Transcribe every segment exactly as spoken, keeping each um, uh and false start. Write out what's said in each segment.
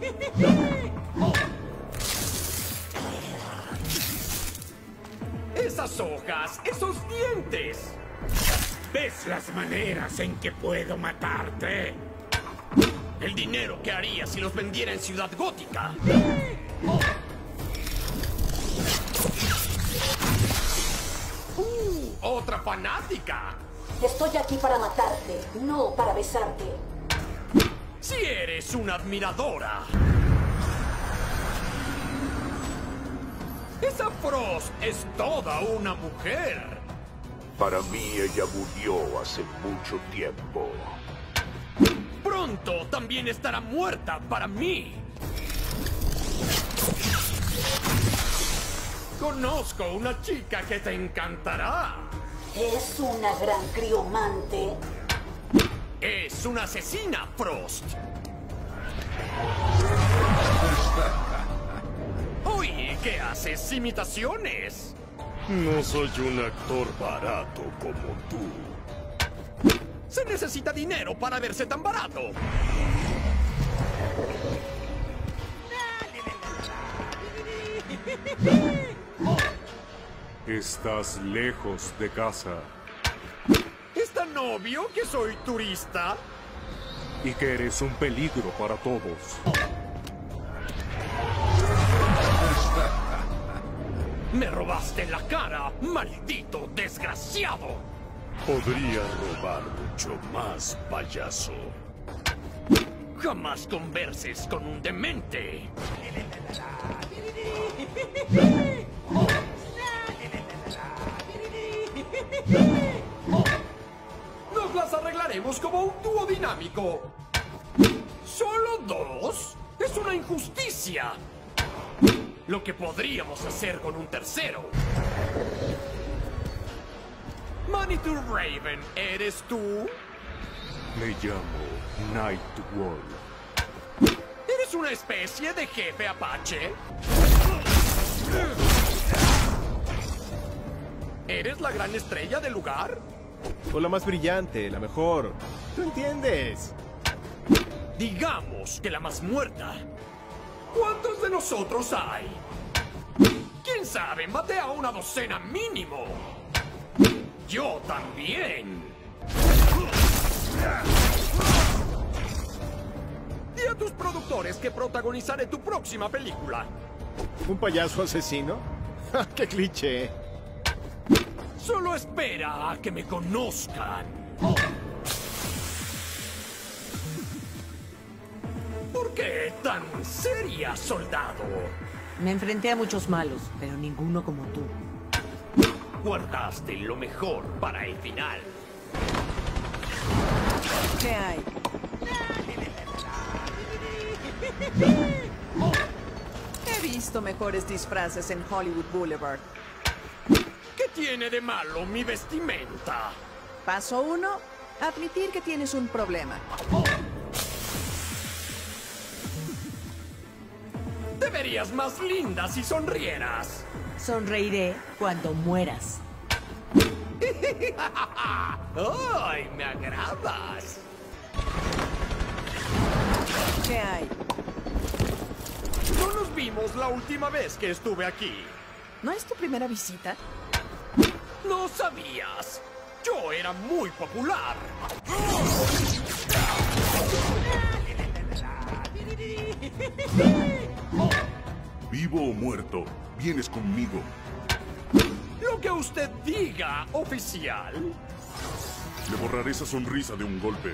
Esas hojas, esos dientes. ¿Ves las maneras en que puedo matarte? El dinero que haría si los vendiera en Ciudad Gótica. Uh, otra fanática. Estoy aquí para matarte, no para besarte. Si eres una admiradora. Esa Frost es toda una mujer. Para mí ella murió hace mucho tiempo. Pronto también estará muerta para mí. Conozco una chica que te encantará. Es una gran criomante. Es una asesina, Frost. Oye, ¿qué haces? ¿Imitaciones? No soy un actor barato como tú. Se necesita dinero para verse tan barato. Estás lejos de casa. ¿Es tan obvio que soy turista? Y que eres un peligro para todos. Me robaste la cara, maldito desgraciado. Podría robar mucho más, payaso. Jamás converses con un demente. Nos las arreglaremos como un dúo dinámico. ¿Solo dos? Es una injusticia. Lo que podríamos hacer con un tercero. Manitou Raven, ¿eres tú? Me llamo Nightwolf. ¿Eres una especie de jefe apache? ¿Eres la gran estrella del lugar? O la más brillante, la mejor. ¿Tú entiendes? Digamos que la más muerta. ¿Cuántos de nosotros hay? ¿Quién sabe? Maté a una docena mínimo. Yo también. Di a tus productores que protagonizaré tu próxima película. ¿Un payaso asesino? ¡Qué cliché! Solo espera a que me conozcan. ¿Por qué tan seria, soldado? Me enfrenté a muchos malos, pero ninguno como tú. Guardaste lo mejor para el final. ¿Qué hay? He visto mejores disfraces en Hollywood Boulevard. ¿Qué tiene de malo mi vestimenta? Paso uno, admitir que tienes un problema. Te verías más linda si sonrieras. Sonreiré cuando mueras. ¡Ay, me agradas! ¿Qué hay? No nos vimos la última vez que estuve aquí. ¿No es tu primera visita? No sabías. Yo era muy popular. Vivo o muerto, vienes conmigo. Lo que usted diga, oficial. Le borraré esa sonrisa de un golpe.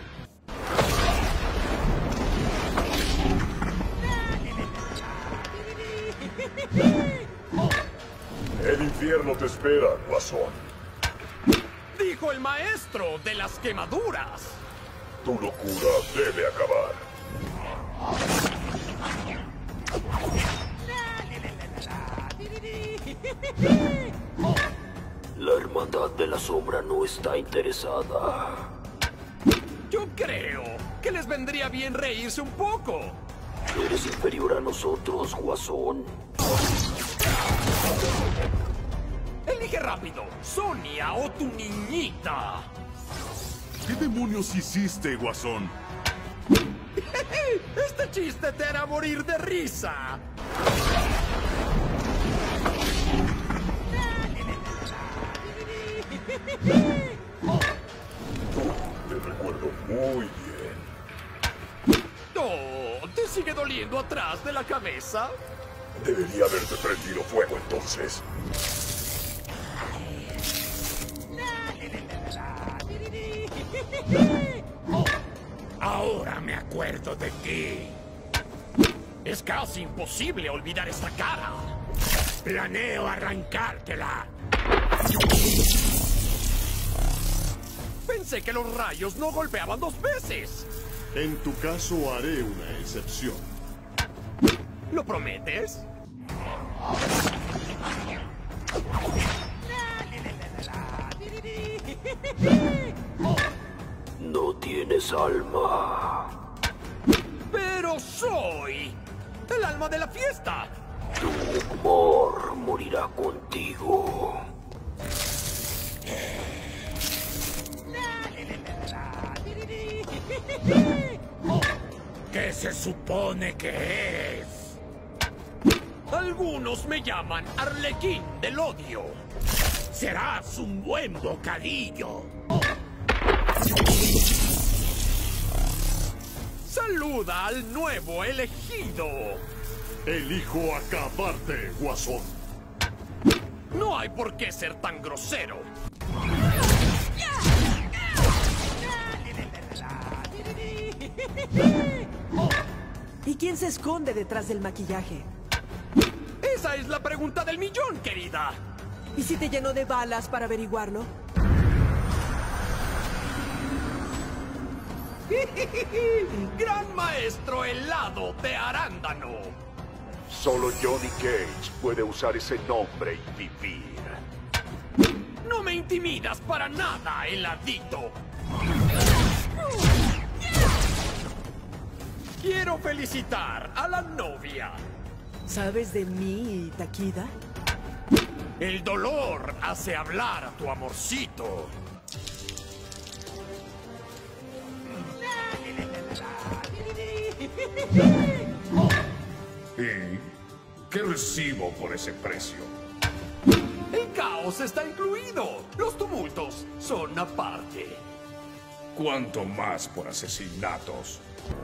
El infierno te espera, Guasón. Dijo el maestro de las quemaduras. Tu locura debe acabar. La Hermandad de la Sombra no está interesada. Yo creo que les vendría bien reírse un poco. Eres inferior a nosotros, Guasón. Elige rápido, Sonia o tu niñita. ¿Qué demonios hiciste, Guasón? Este chiste te hará morir de risa. Te recuerdo muy bien. Oh, ¿te sigue doliendo atrás de la cabeza? Debería haberte prendido fuego entonces. Ahora me acuerdo de ti. Es casi imposible olvidar esta cara. Planeo arrancártela. Pensé que los rayos no golpeaban dos veces. En tu caso haré una excepción. ¿Lo prometes? No tienes alma. Pero soy el alma de la fiesta. Tu humor morirá contigo. ¿Qué se supone que es? Algunos me llaman Arlequín del odio. Serás un buen bocadillo. Saluda al nuevo elegido. Elijo acabarte, Guasón. No hay por qué ser tan grosero. ¿Y quién se esconde detrás del maquillaje? Esa es la pregunta del millón, querida. ¿Y si te llenó de balas para averiguarlo? Gran maestro helado de arándano. Solo Johnny Cage puede usar ese nombre y vivir. No me intimidas para nada, heladito. Quiero felicitar a la novia. ¿Sabes de mí, Takida? El dolor hace hablar a tu amorcito. ¿Y qué recibo por ese precio? El caos está incluido. Los tumultos son aparte. ¿Cuánto más por asesinatos?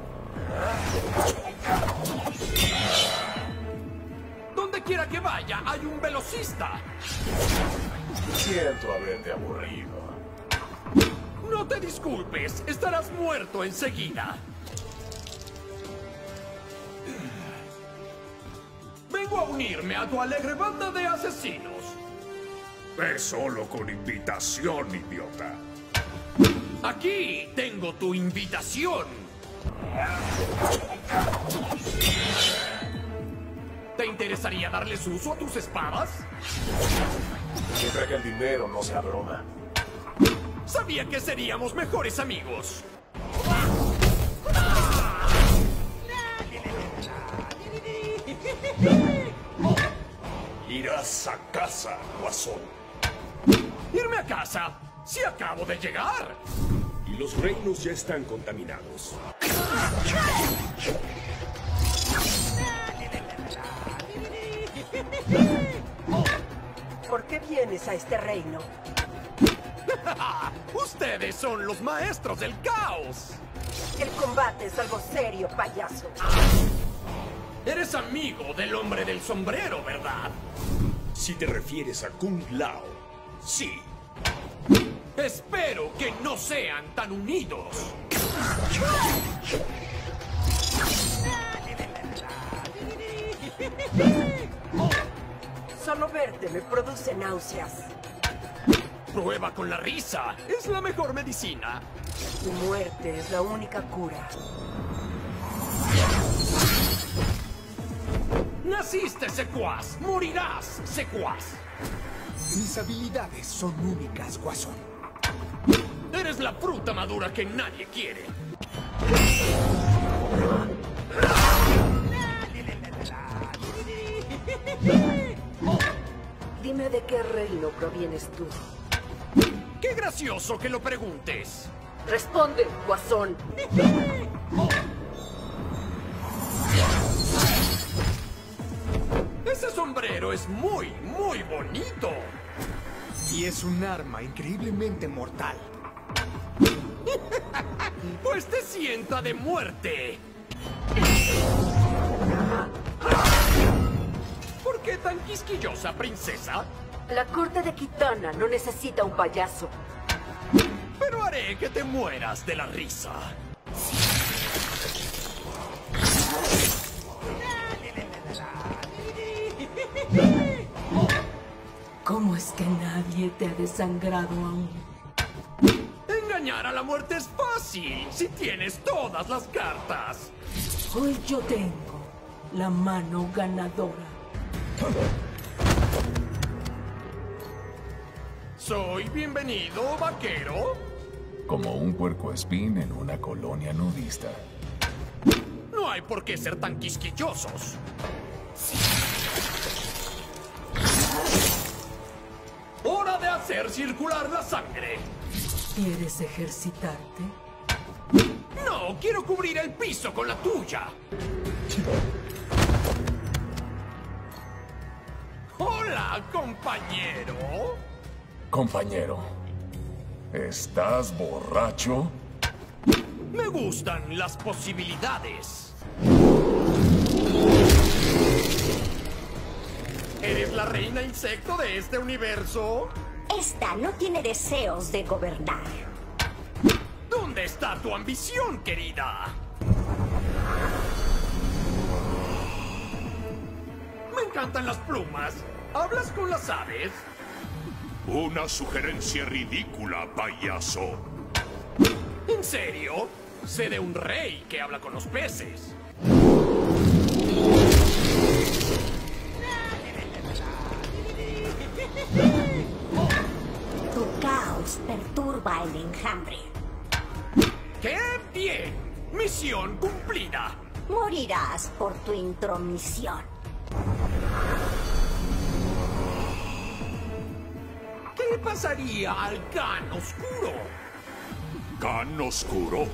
Donde quiera que vaya, hay un velocista. Siento haberte aburrido. No te disculpes, estarás muerto enseguida. Vengo a unirme a tu alegre banda de asesinos. Es solo con invitación, idiota. Aquí tengo tu invitación. ¿Te interesaría darles uso a tus espadas? Siempre que el dinero no sea broma. Sabía que seríamos mejores amigos. Irás a casa, Guasón. ¿Irme a casa? Si acabo de llegar. Y los reinos ya están contaminados. ¿Por qué vienes a este reino? Ustedes son los maestros del caos. El combate es algo serio, payaso. Eres amigo del hombre del sombrero, ¿verdad? Si te refieres a Kung Lao, sí. Espero que no sean tan unidos. Solo verte me produce náuseas. Prueba con la risa. Es la mejor medicina. Tu muerte es la única cura. Naciste secuaz. Morirás secuaz. Mis habilidades son únicas, Guasón. Eres la fruta madura que nadie quiere. Dime de qué reino provienes tú. Qué gracioso que lo preguntes. Responde, Guasón. sombrero es muy, muy bonito. Y es un arma increíblemente mortal. Pues te sienta de muerte. ¿Por qué tan quisquillosa, princesa? La corte de Kitana no necesita un payaso. Pero haré que te mueras de la risa. ¿Cómo es que nadie te ha desangrado aún? Engañar a la muerte es fácil si tienes todas las cartas. Hoy yo tengo la mano ganadora. Soy bienvenido, vaquero. Como un puercoespín en una colonia nudista. No hay por qué ser tan quisquillosos. ¡Hora de hacer circular la sangre! ¿Quieres ejercitarte? No, quiero cubrir el piso con la tuya. Hola, compañero. Compañero, ¿estás borracho? Me gustan las posibilidades. ¿Eres la reina insecto de este universo? Esta no tiene deseos de gobernar. ¿Dónde está tu ambición, querida? Me encantan las plumas. ¿Hablas con las aves? Una sugerencia ridícula, payaso. ¿En serio? Sé de un rey que habla con los peces. Tu caos perturba el enjambre. ¡Qué bien! Misión cumplida. Morirás por tu intromisión. ¿Qué le pasaría al Khan Oscuro? ¿Khan Oscuro?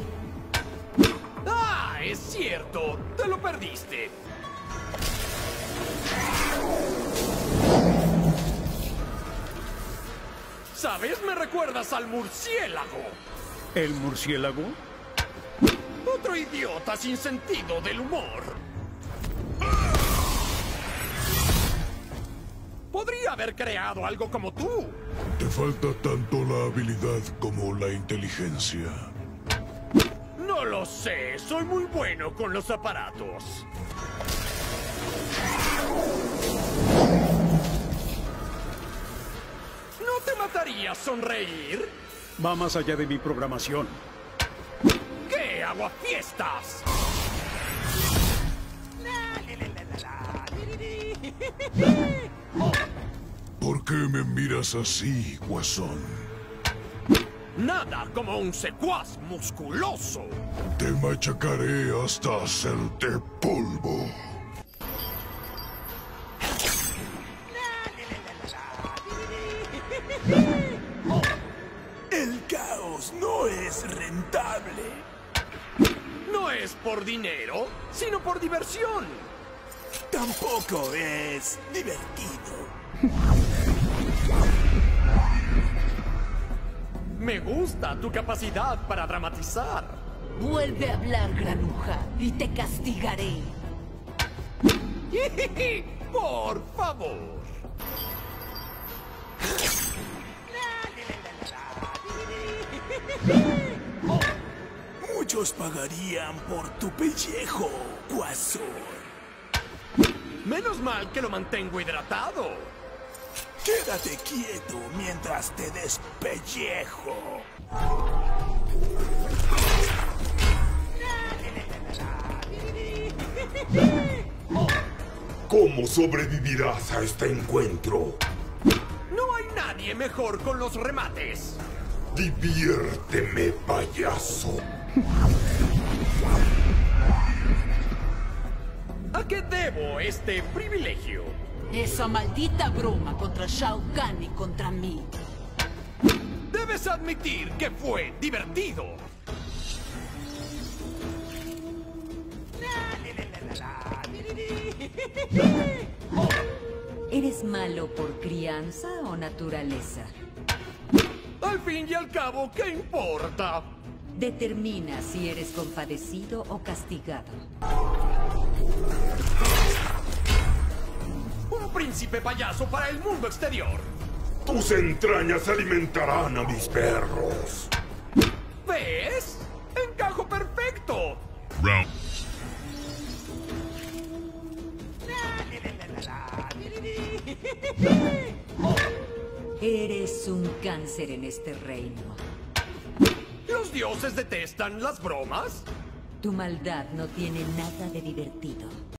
¡Ah! Es cierto. Te lo perdiste. ¿Sabes? Me recuerdas al murciélago. ¿El murciélago? Otro idiota sin sentido del humor. Podría haber creado algo como tú. Te falta tanto la habilidad como la inteligencia. No lo sé. Soy muy bueno con los aparatos. ¿No te mataría sonreír? Va más allá de mi programación. ¿Qué aguafiestas? ¿Por qué me miras así, guasón? Nada como un secuaz musculoso. Te machacaré hasta hacerte polvo. El caos no es rentable. No es por dinero, sino por diversión. Tampoco es divertido. Me gusta tu capacidad para dramatizar. Vuelve a hablar, granuja, y te castigaré. Por favor. Muchos pagarían por tu pellejo, guasón. Menos mal que lo mantengo hidratado. Quédate quieto mientras te despellejo. ¿Cómo sobrevivirás a este encuentro? No hay nadie mejor con los remates. Diviérteme, payaso. ¿A qué debo este privilegio? Esa maldita broma contra Shao Kahn y contra mí. Debes admitir que fue divertido. ¿Eres malo por crianza o naturaleza? Al fin y al cabo, ¿qué importa? Determina si eres compadecido o castigado. Un príncipe payaso para el mundo exterior. Tus entrañas alimentarán a mis perros. ¿Ves? ¡Encajo perfecto! Round. Eres un cáncer en este reino. ¿Los dioses detestan las bromas? Tu maldad no tiene nada de divertido.